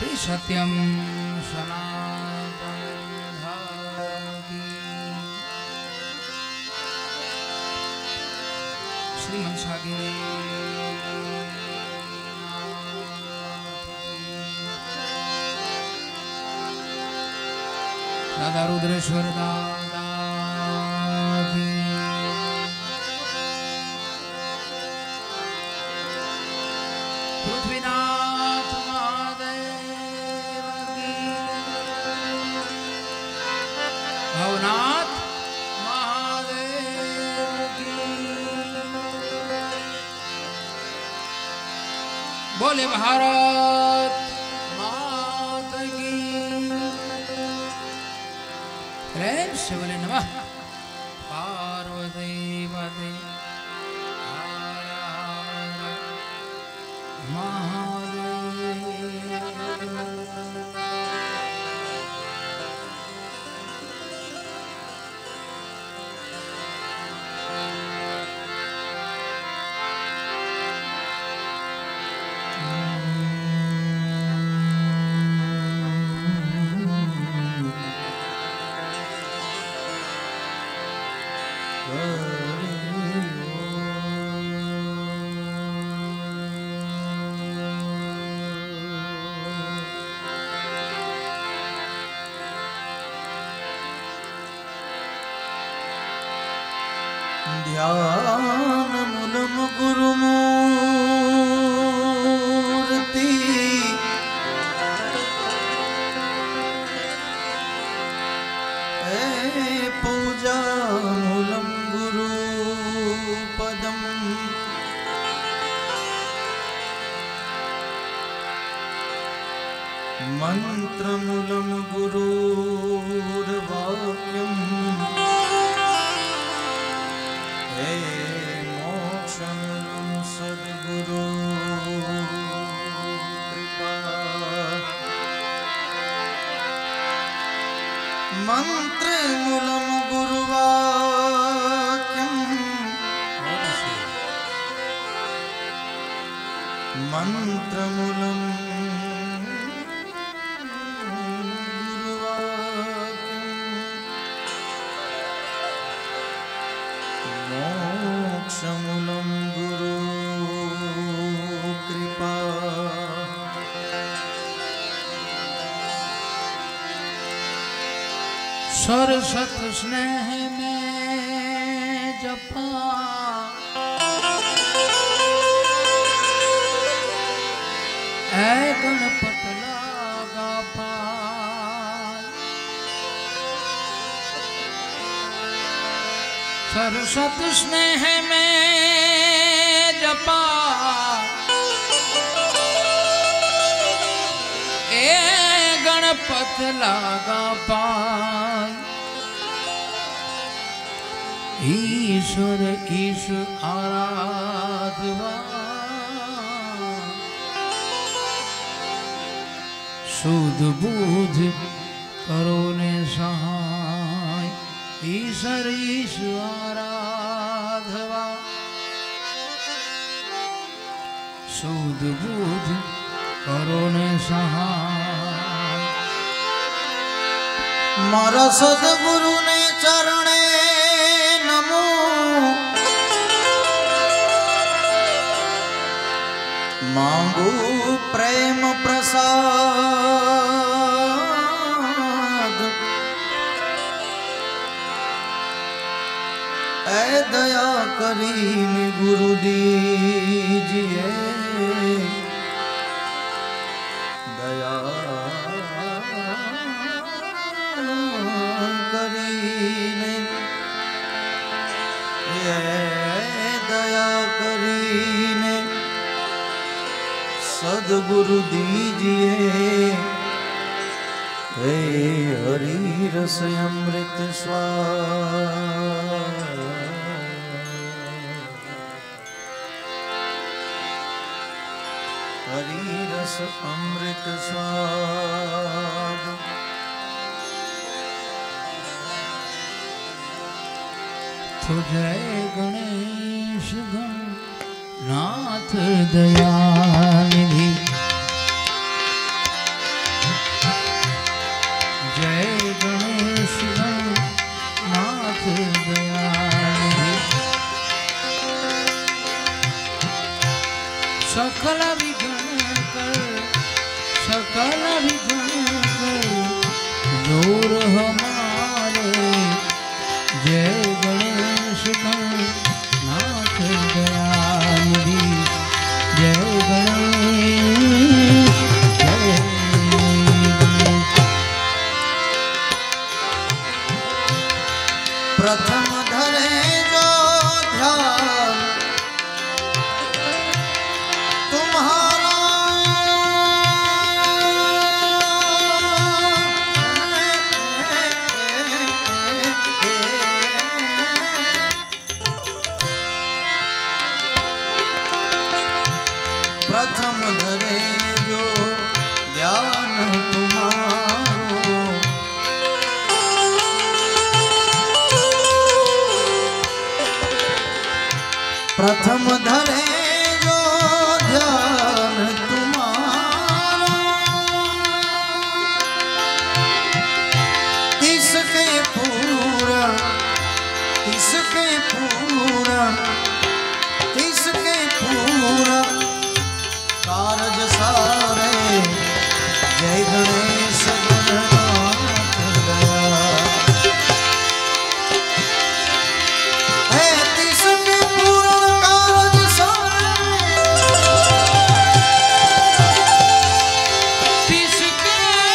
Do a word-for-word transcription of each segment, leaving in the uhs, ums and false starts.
श्री सत्यम सनातन धर्म की श्री मनसागिरी दादा रुद्रेश्वर दादा की पृथ्वीनाथ महादेव की भवनाथ महादेव की बोले भारत माता की प्रेम से बोले नमः पार्वती पते हर हर महादेव। ध्यान मूलम गुरुमूर्ति ए पूजा मूलम गुरुपदम मंत्र मूलम गुरुर्वाक्यम हे मोक्षमूलम सद्गुरु कृपा मंत्रमूलम गुरुवाक्यम मंत्रमूलम मोक्षमूलम गुरु कृपा सरसत स्नेह में जपा ऐ गणपत लागा पार सरसत स्नेह में जपा ए गणपत लागा पार ईश्वर ईश आराधवा शुद्ध बुद्ध करो ने सहाय ईश्वर ईश आराधवा शुद्ध बुद्ध करो ने सहाय। मारा सद्गुरु ने चरणे नमो मांगू प्रेम प्रसाद ऐ दया करीने गुरु दीजिए दया करीने ये दया करीने सद्गुरु दीजिए हे हरि रस अमृत स्वाद हरि रस अमृत स्वाद तो जय गणेश गणनाथ दया निधि तुम्हारो। प्रथम धरे जो ध्यान तुम्हारा, तिसके पूरण तिसके पूरण तिसके पूरण कारज सारे। जय गणेश गणनाथ दया। हे तिसके पूरण कारज सारे, तिसके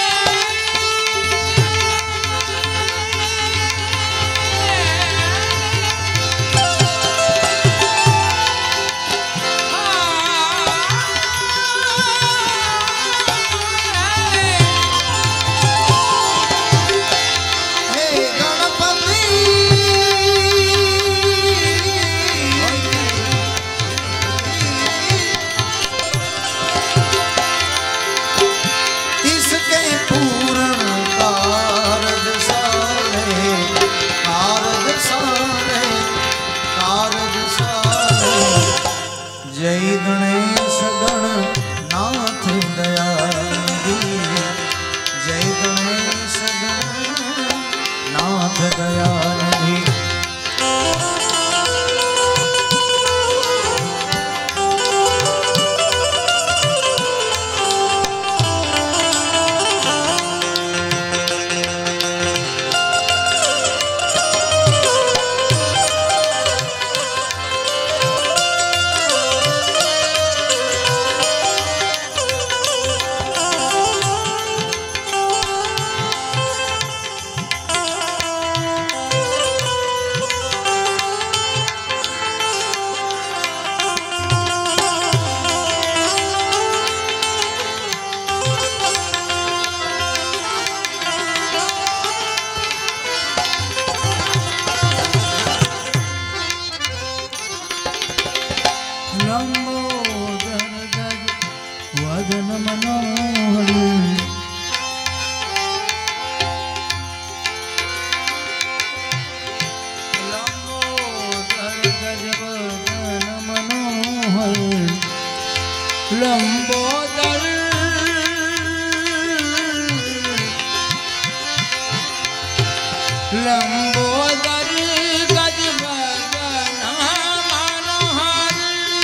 जय गणेश गणनाथ दयानिधि। जय गणेश गणनाथ दयानिधि। लंबोदर गज वदन मनोहर, लंबोदर गज वदन मनोहर, लंबोदर लंबोदर गज वदन मनोहर।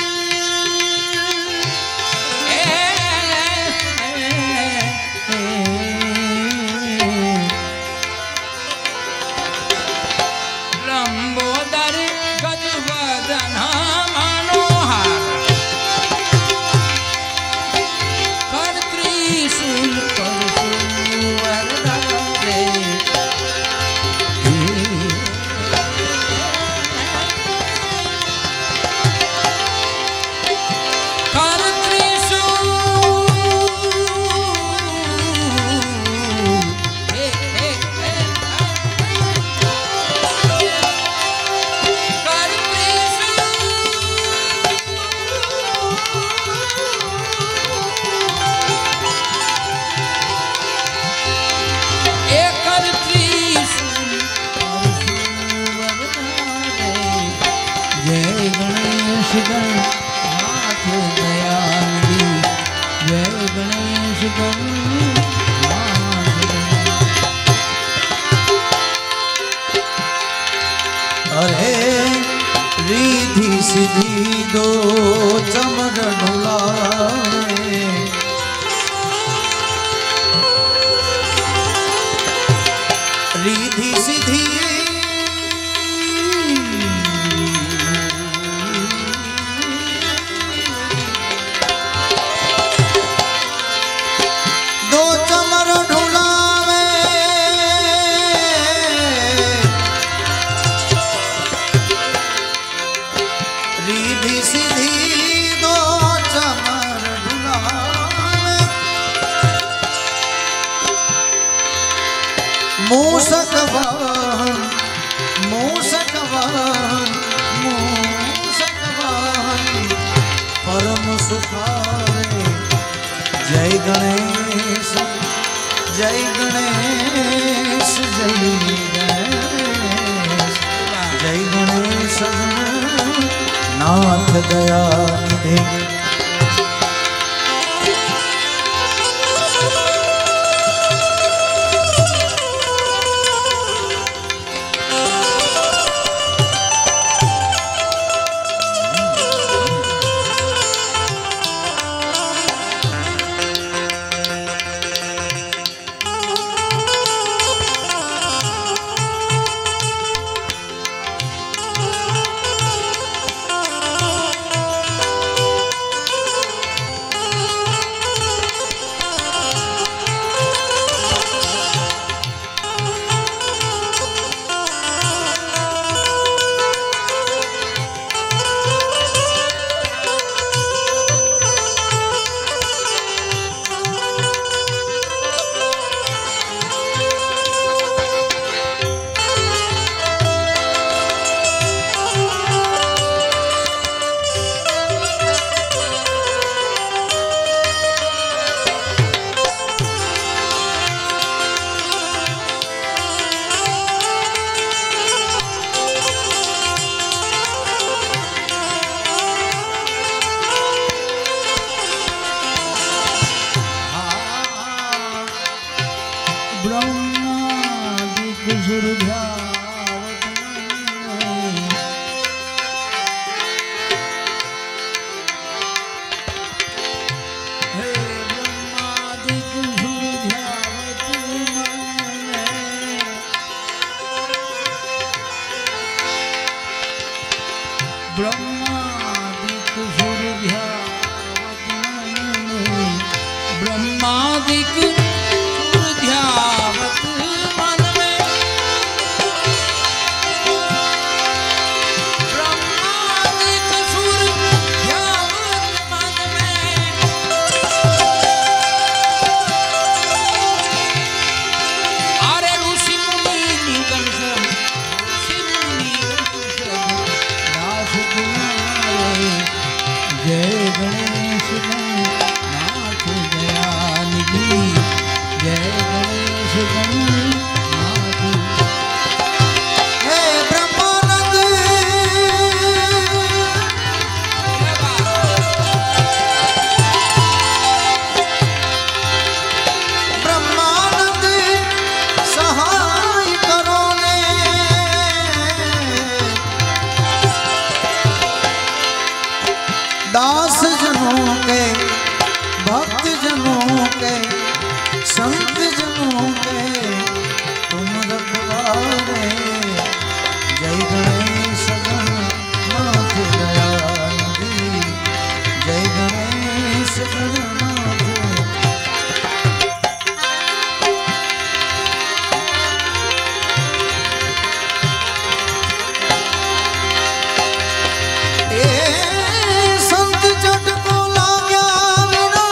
लंबोदर गज वदन मनोहर, कर त्रिशूल परशुवर धरे। कर त्रिशूल हे हे हे कर त्रिशूल एक कर त्रिशूल परशुवर धरे। जय गणेश गणनाथ दयानिधि। जय गणेश गणनाथ दयानिधि। अरे रिधि सिद्धि दो चमर ढुलाए। रिधि सिद्धि दो चमर ढुलावे। रिधि सिद्धि दो चमर ढुलावे। मूषक वाहन मूषक वाहन मूषक वाहन परम सुखारे। जय गणेश जय गणेश जय गणेश जय गणेश नाथ दया निधे। ब्रह्मादिक ब्रह्मादिक ध्यावत मन में ब्रह्मादिक सुर ध्यावत मन में अरे ऋषि मुनि निगम सब ऋषि मुनि निगम सब दास तुम्हारे जय गणेश नाथ दयानिधि जय गणेश गणनाथ। हे ब्रह्मानंद ब्रह्मानंद सहाय करो ने दास जनों के भक्त जनों के संत जनों के तुम रखवारे जय गणेश गणनाथ दयानिधि जय गणेश गणनाथ। ए संत जट को लाग्या बिना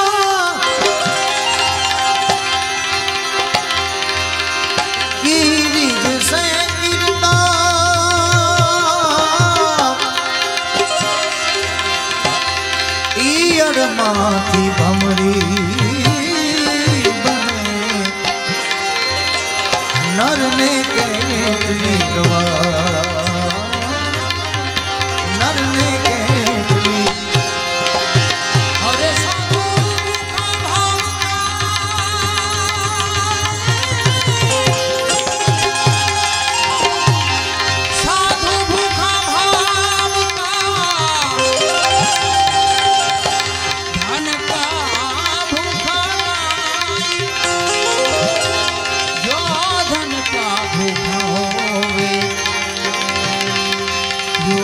गिरिज से गिरता ईयर माथी भमरी बने नर ने केतली गवा नर ने केतली अरे साधु का भाव साधु भूखा भाव का धन का भूखा जो धन का भूखा होवे जो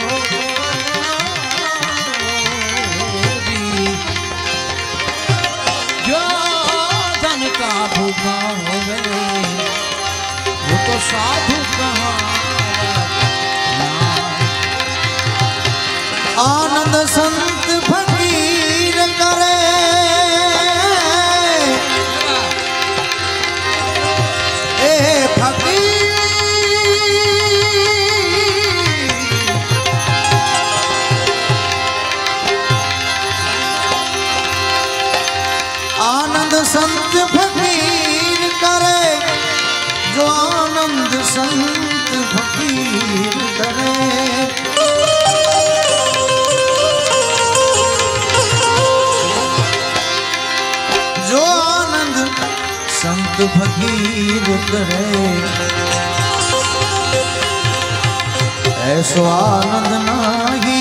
जो धन का भूखा होवे वो तो साधु कहाँ आनंद संत फकीर करे ए फकीर आनंद संत फकीर संत फकीर करे। जो आनंद संत फकीर करे, ऐसो आनंद नाही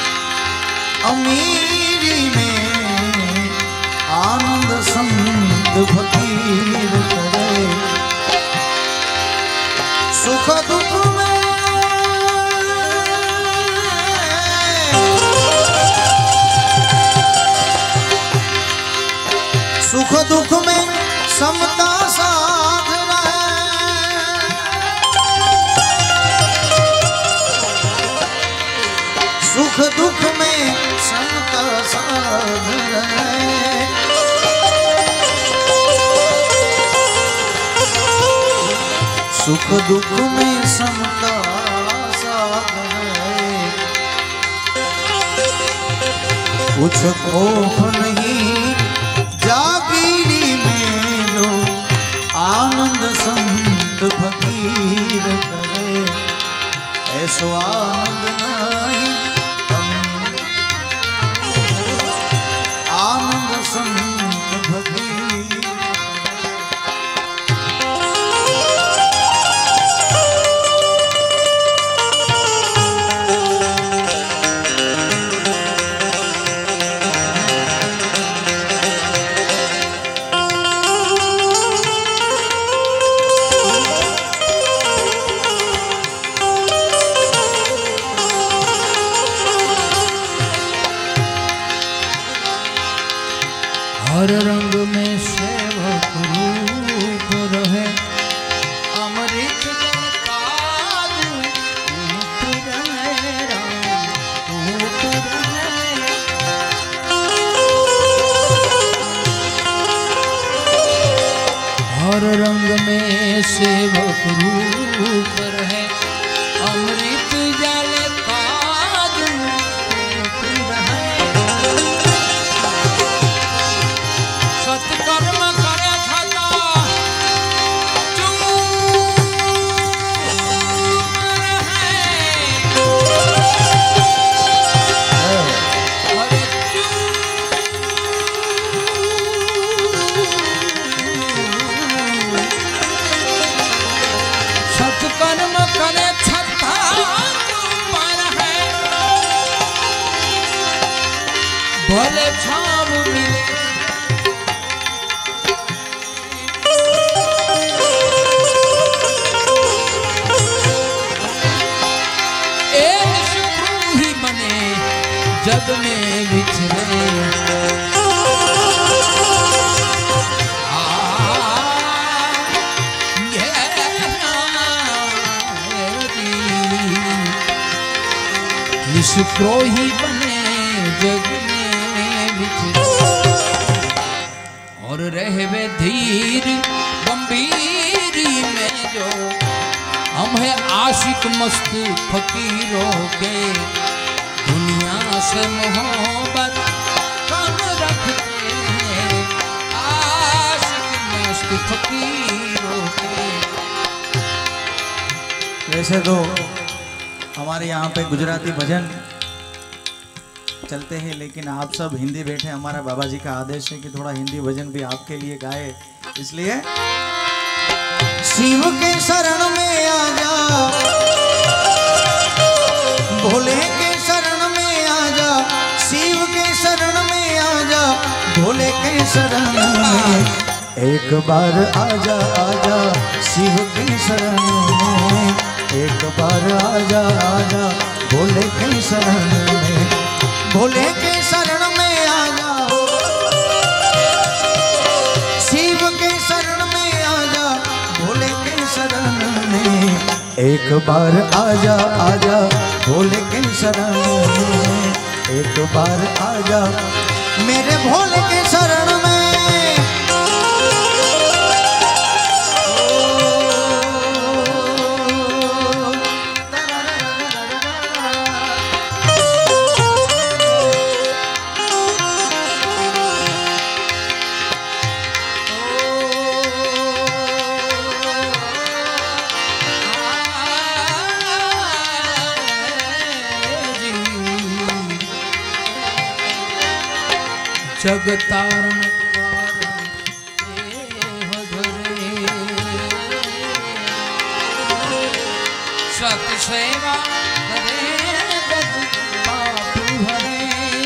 अमीरी में। आनंद संत फकीर करे। सुख दुख में सुख दुख में समता साध रहे। सुख दुख में समता साध रहे। सुख दुख में समता साध रहे। कुछ खौफ नहीं जागीरी में लो। आनंद संत फकीर करे, ऐसो आनंद नहीं आनंद संत फकीर। हर रंग में सेवक रूप रहे। अमृत जल काल ऊप रहे, राम ऊप रहे। हर रंग में सेवक रूप रहे। अमृत जल काल ऊप रहे। सत्कर्म करे छता चूर है। अरे चूर। सत्कर्म करे छता चूर है। भले छाव मिले जग में विचरे। निष्प्रोही बने जग में विचरे। और रहवे धीर गंभीरी में जो हम है आशिक मस्त फकीरों के। दुनिया से मोहब्बत कम रखते हैं आशिक मस्त फकीरों के। वैसे तो हमारे यहाँ पे गुजराती भजन चलते हैं, लेकिन आप सब हिंदी बैठे। हमारा बाबा जी का आदेश है कि थोड़ा हिंदी भजन भी आपके लिए गाए, इसलिए शिव के शरण में आ जा, भोले के शरण में आ जा। शिव के शरण में आ जा, भोले के शरण में एक बार आ जा। आ जा शिव के शरण में एक बार आ जा। आ जा भोले के शरण में, भोले के शरण में आ जा। शिव के शरण में आ जा, भोले के शरण में एक बार आ जा। आ जा भोले के शरण में एक बार आ जा। मेरे भोले के शरण में जग तारण कारण देह धरे सत सेवा करे जग पाप हरे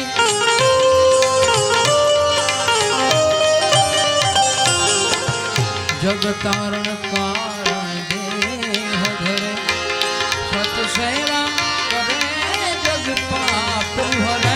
जग तारण कारण देह धरे सत सेवा करे जग पाप हरे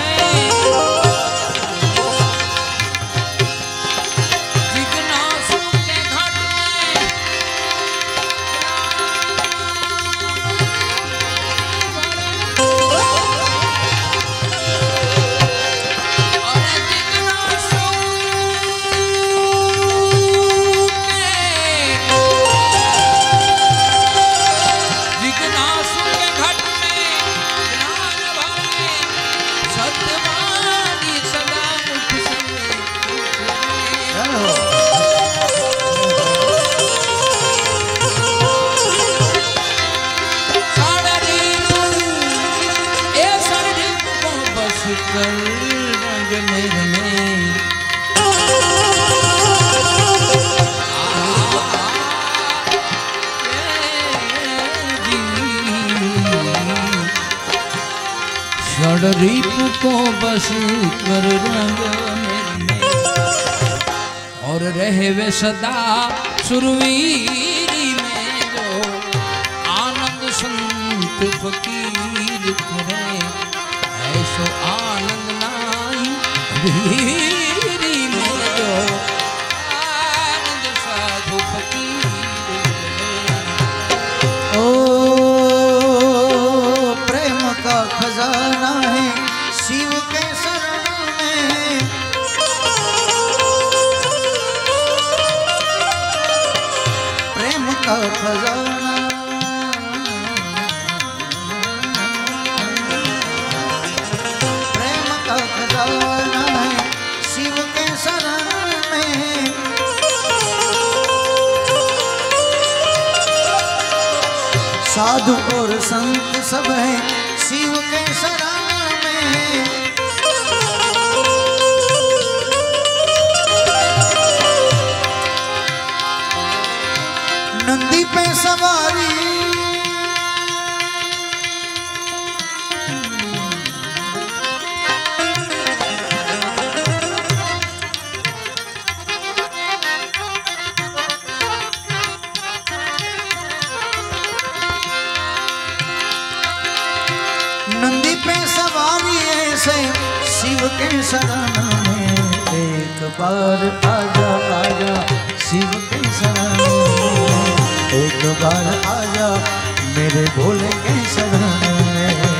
रीप को बस कर रंग में और रहवे सदा सुरवीरी में जो आनंद संत फकीर करे ऐसो आनंद नाई वीरी में जो आनंद साधु फकीर ओ प्रेम का खजाना है शिव के शरण में प्रेम का खजाना प्रेम का खजाना है शिव के शरण में साधु और संत सब है शिव के शरण में नंदी पे सवारी नंदी पे सवारी ऐसे शिव के शरण में एक बार आजा आजा शिव के शरण में एक बार आजा मेरे भोले के शरण में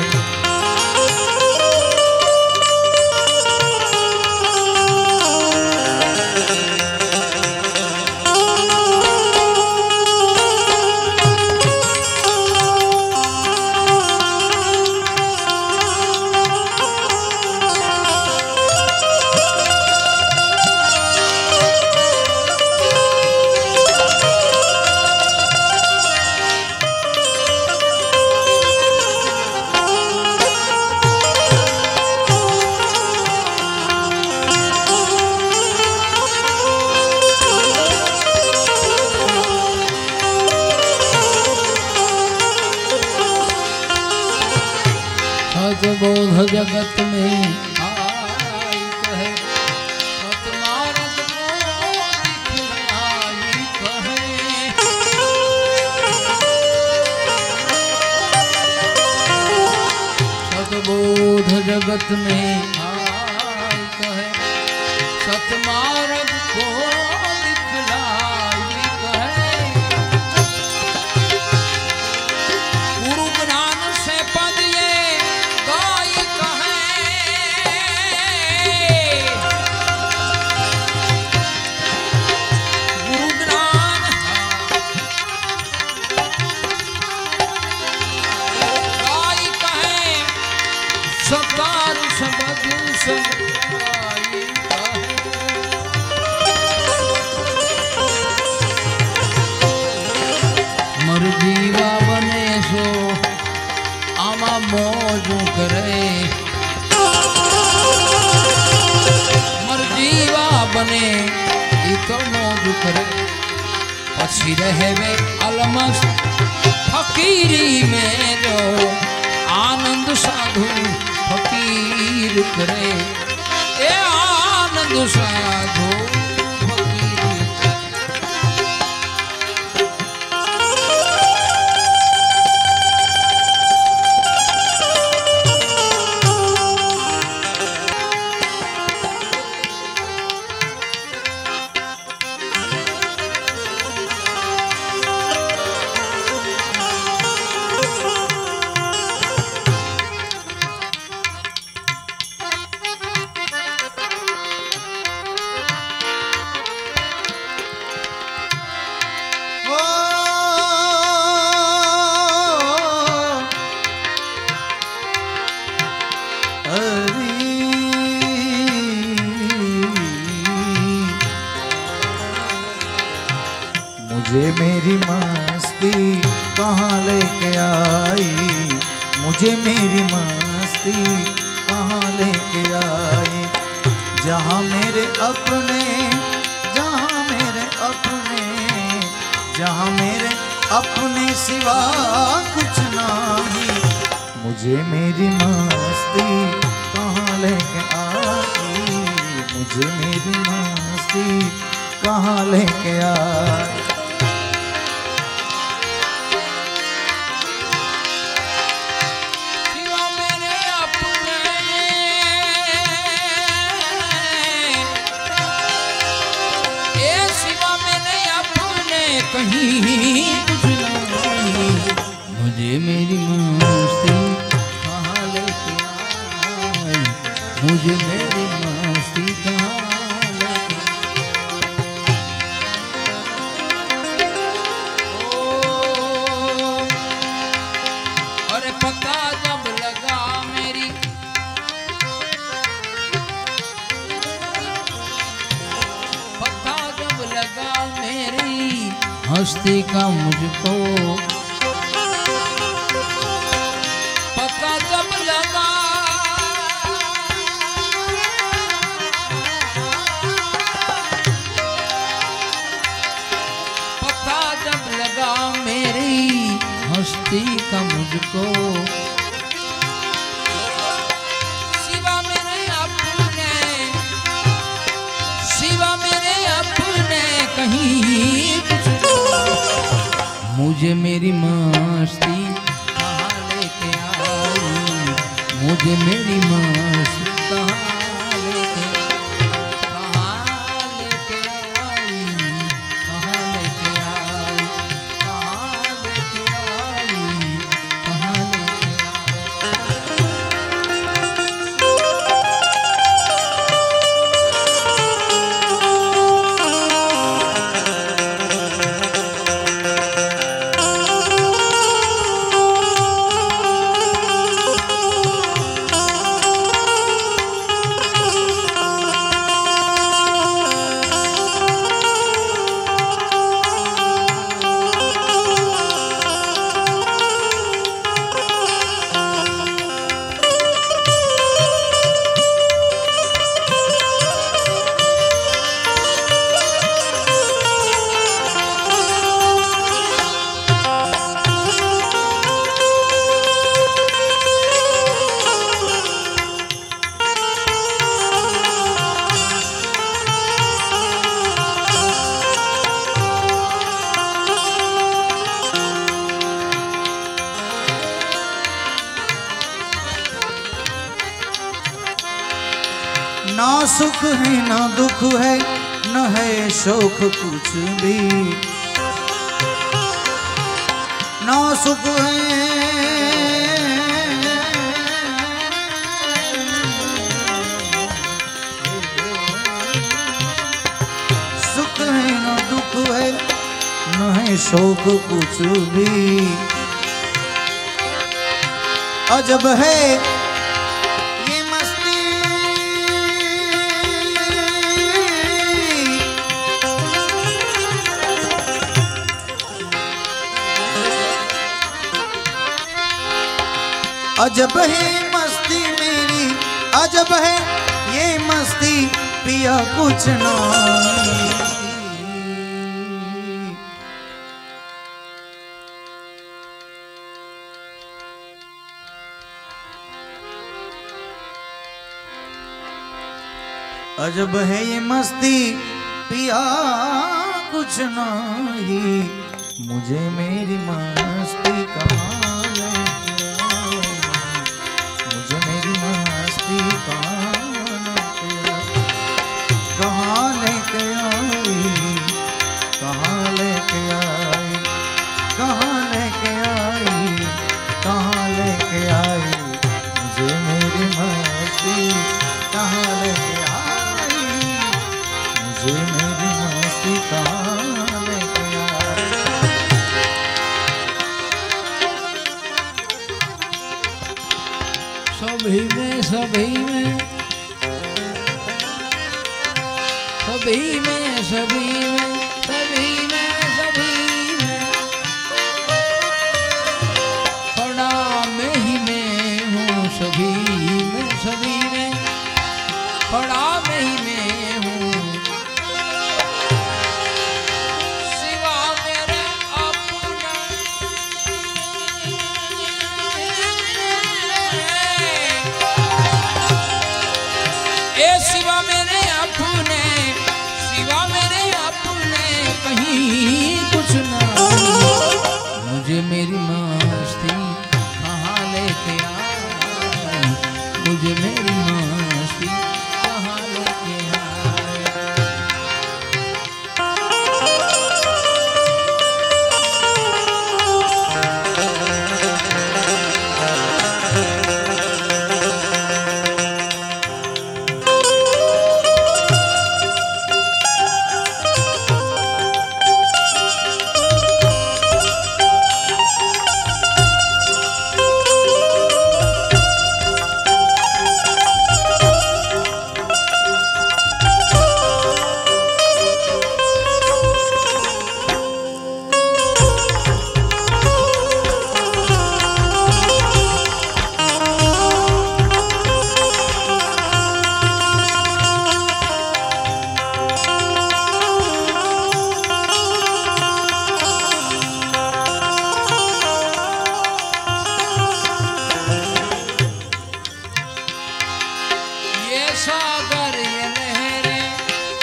बोध जगत में आई कहे सतमार्ग को दिखलाई कहे सतबोध जगत में आई कहे सतमार्ग को दिखलाई कहे गुरु ज्ञान से पद ये सकार शब्द करे पछी रहे वे अलमस्त फकीरी में जो आनंद साधु फकीर करे ए आनंद साधु मुझे मेरी मस्ती कहाँ लेके आई, मुझे मेरी मस्ती कहाँ लेके आई। जहाँ मेरे अपने, जहाँ मेरे अपने, जहाँ मेरे अपने सिवा कुछ नहीं, मुझे मेरी मस्ती कहाँ लेके आई, मुझे मेरी मस्ती कहाँ लेके आई। कहीं कुछ नहीं, मुझे मेरी मस्ती कहाँ लेके आई, मुझे मेरी मस्ती कहाँ लेके ओ, अरे पता जब लगा मेरी पता जब लगा मेरी हस्ती का मुझको पता जब लगा, पता जब लगा मेरी हस्ती का मुझको, सिवा मेरे अपने, सिवा मेरे अपने कहीं कुछ, मुझे मेरी मस्ती कहाँ लेके आई, मुझे मेरी मस्ती कहाँ लेके कहाँ लेके आई, कहाँ लेके आई, कहाँ लेके आई, कहाँ लेके ना सुख है ना दुख है, न है शोक कुछ भी, ना सुख है सुख है ना दुख है, न है शोक कुछ भी। अजब है ये मस्ती, अजब है मस्ती मेरी, अजब है ये मस्ती पिया कुछ नहीं। अजब है ये मस्ती पिया कुछ नहीं, मुझे मेरी मस्ती कहाँ लेके आई, मुझे मेरी मस्ती कहाँ लेके आई, कहाँ लेके आई, कहाँ लेके आई, कहाँ लेके आई, कहाँ लेके आई, मुझे मेरी मस्ती कहाँ लेके आई, मुझे मेरी मस्ती कहाँ लेके आई। सभी में सभी में सभी में सभी में सभी में सभी में पड़ा में ही मैं हूँ, सभी में सभी में पड़ा में ही मैं हूँ, सिवा मेरे अपना ए सिवा मेरे अपने, सिवा मेरे अपने कहीं कुछ ना, मुझे मेरी मस्ती कहाँ लेके आई, मुझे मेरी मस्ती कहाँ लेके आई। सागर ये लहरें,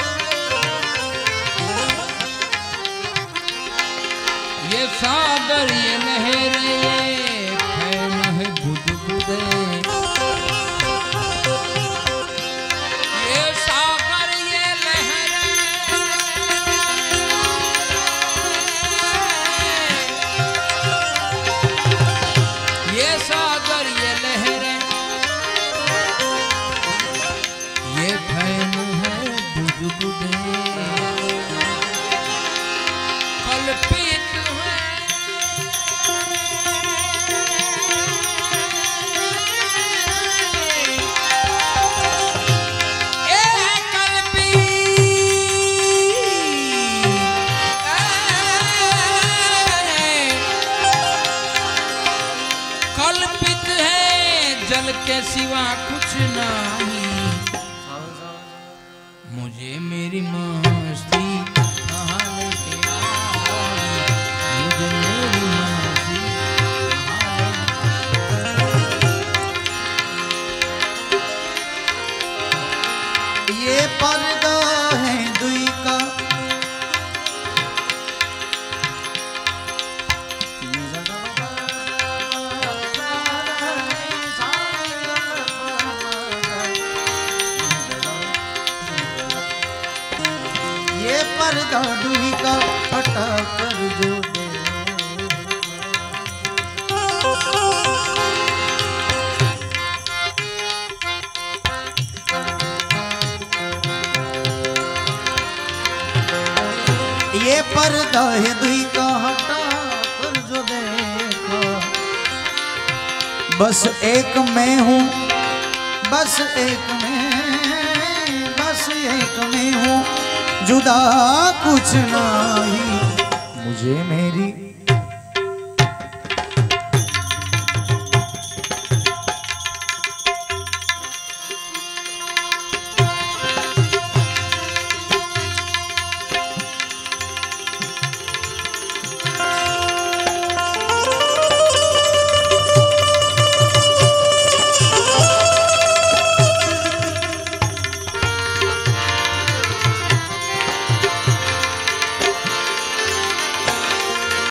ये सागर ये लहरें, ये फैन है बुदबुदे, ये सागर ये लहरें, ये सागर ये लहरें, ये फैन है बुदबुदे, कल्पित है ए कल्पित, कल्पित है जल के सिवा कुछ नहीं, मुझे मेरी मस्ती कहाँ लेके आई, मुझे मेरी मस्ती कहाँ। ये पर्दा है दुई का, ये पर्दा दुई का हटा कर जो दे, ये पर्दा है दुई का हटा कर जो देखा, बस एक मैं हूँ, बस एक मैं, बस एक मैं हूँ, जुदा कुछ नहीं, मुझे मेरी